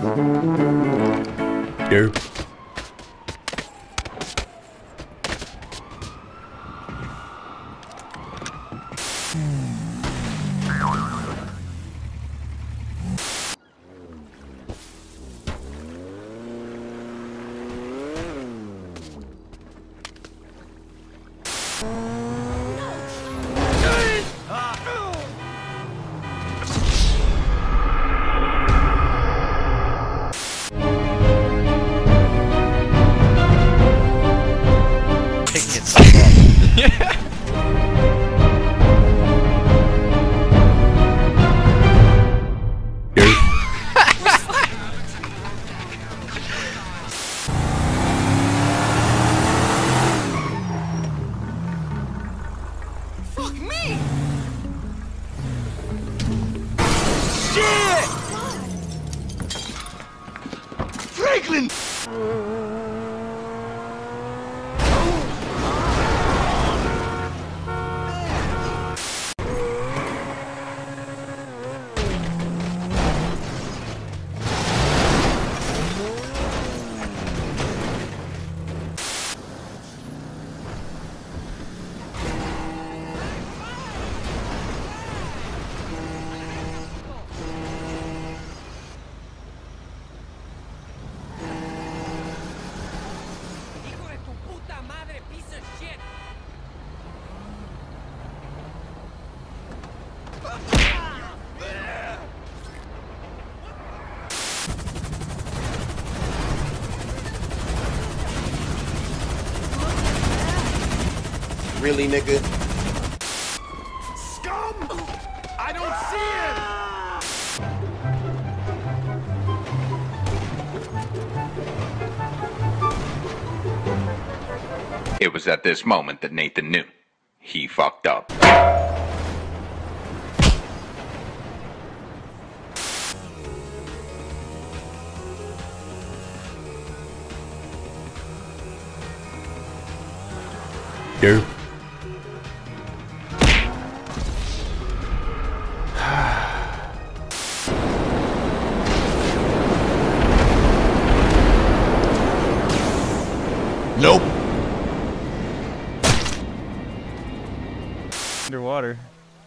Derp. Picking itself up. Fuck me! Shit! Franklin! Hijo de tu puta madre, piece of shit! Really, nigga? Scum! I don't see it! It was at this moment that Nathan knew. He fucked up. Derp. Nope. Underwater.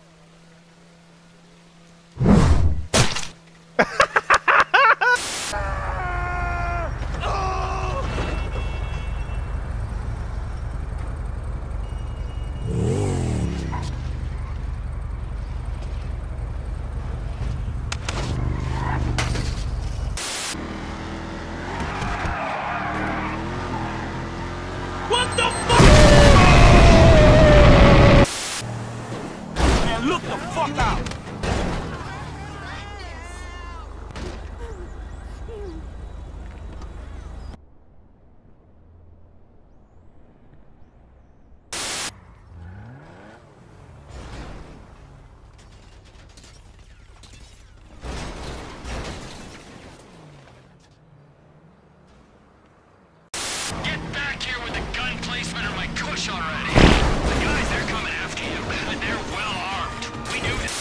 What the fuck? Man, look the fuck out! Get back here with the gun placement or my kush already. The guys, they're coming after you, and they're well armed. We knew this.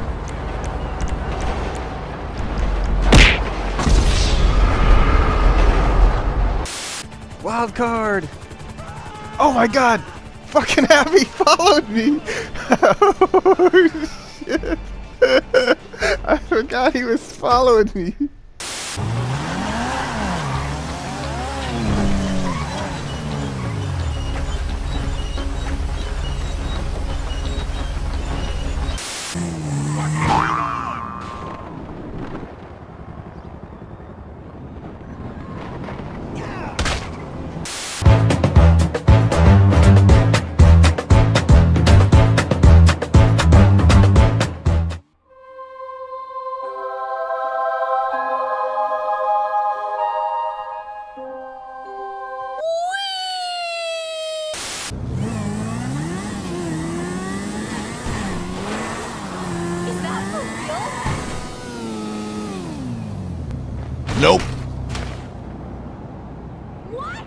Wild card! Oh my god! Fucking Abby followed me! Oh shit! I forgot he was following me. Is that for real? Nope. What?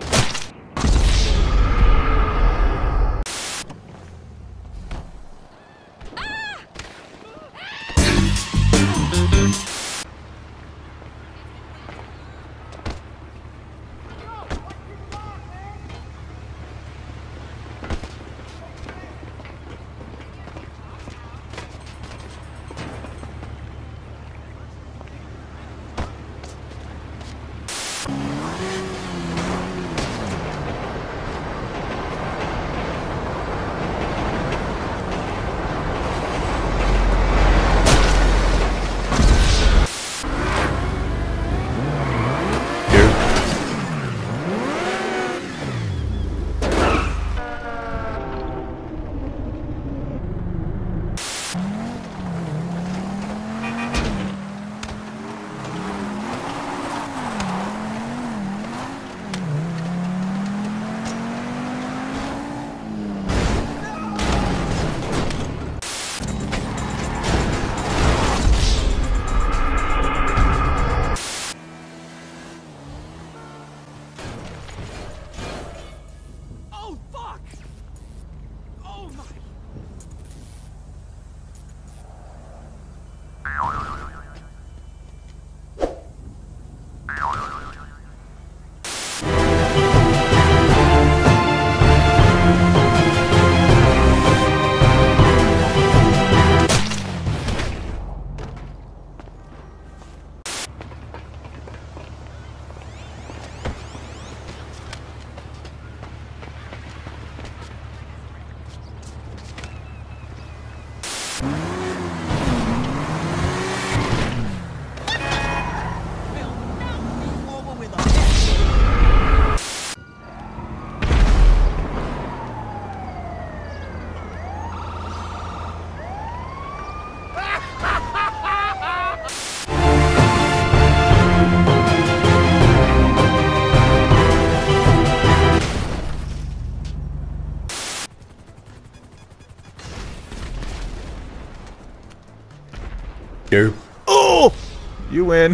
You win.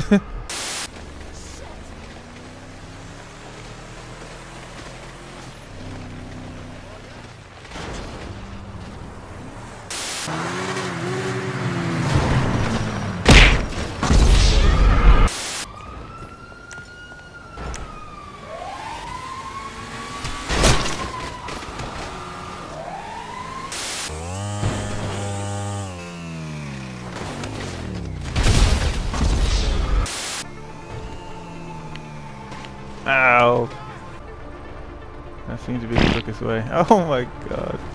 Ow. That seems to be the quickest way. Oh my god.